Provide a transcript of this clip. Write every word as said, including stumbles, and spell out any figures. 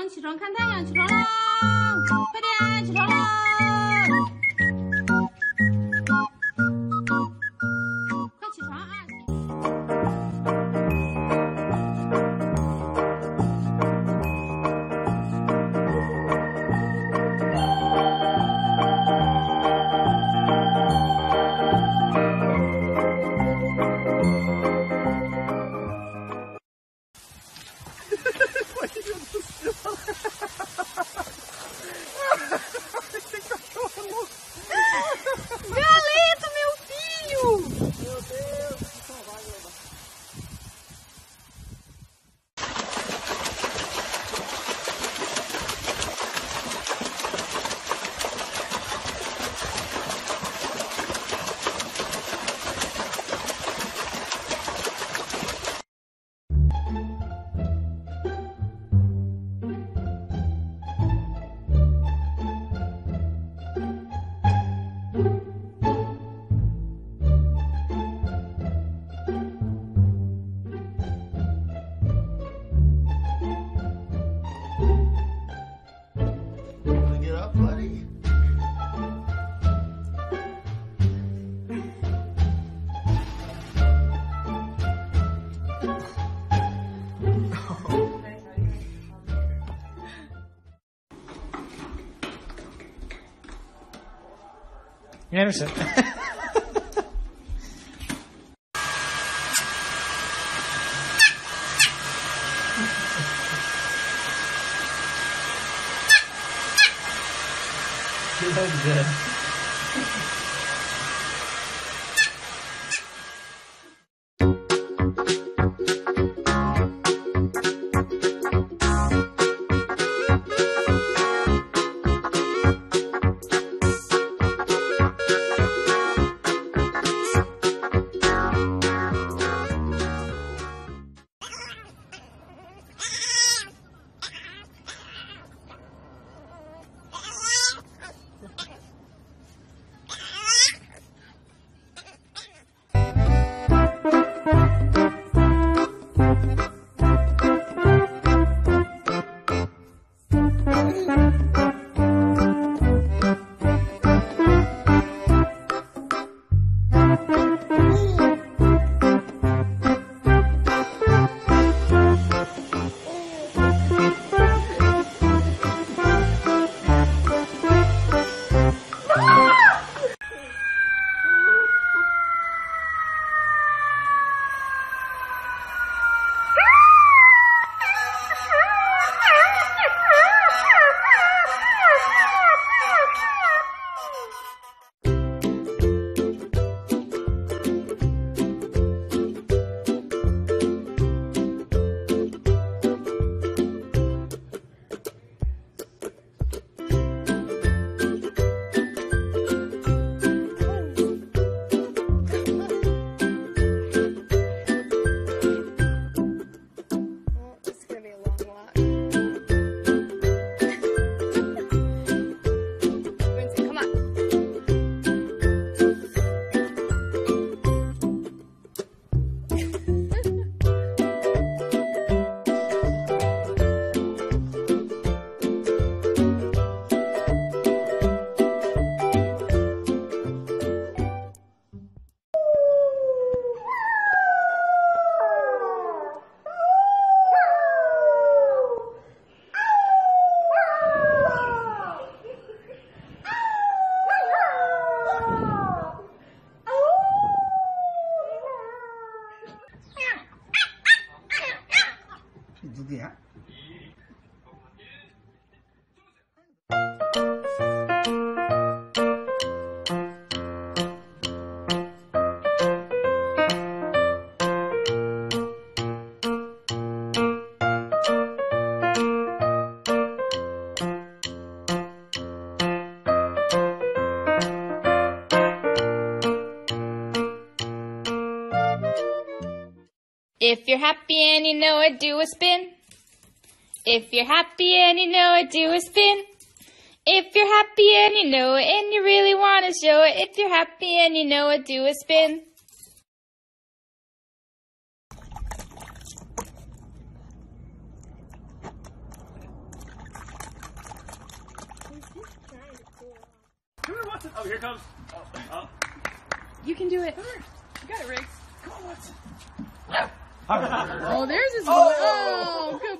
床，起床看太阳，起床啦！快点，起床啦！快起床啊！ Anderson. You look good. If you're happy and you know it, do a spin. If you're happy and you know it, do a spin. If you're happy and you know it and you really want to show it, if you're happy and you know it, do a spin. Watson. Oh, here comes. Oh, oh. You can do it. You got it, Riggs. Come on, Watson. Oh, there's his boy. Oh. Oh, good